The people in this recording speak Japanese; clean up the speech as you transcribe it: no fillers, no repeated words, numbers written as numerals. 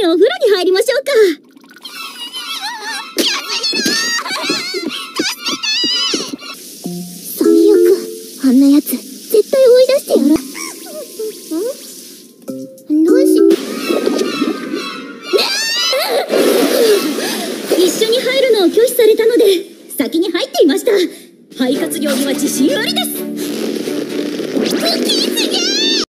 にお風呂に入りましょうか。最悪、あんなやつ絶対追い出してやる。どうし一緒に入るのを拒否されたので先に入っていました。肺活量には自信ありです。クッキーすげ